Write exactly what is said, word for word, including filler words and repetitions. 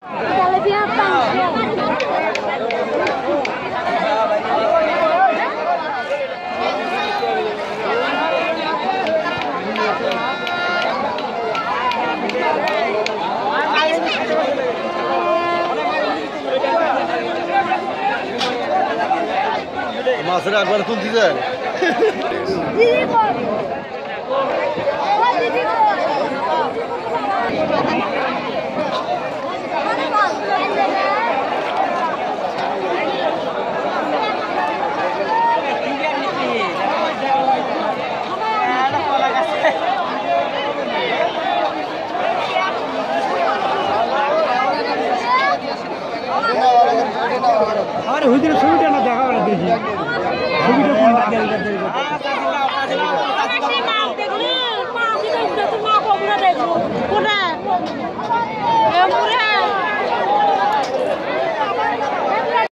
মাছের একবার তুলতে যায় আরে হুজুরের ছবিটা না দেখা দেখি ছবিটা কোনটা